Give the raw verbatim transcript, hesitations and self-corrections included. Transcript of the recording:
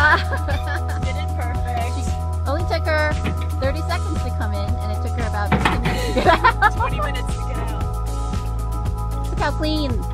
Did it perfect. She only took her thirty seconds to come in, and it took her about fifteen minutes to get out. twenty minutes to get out. Look how clean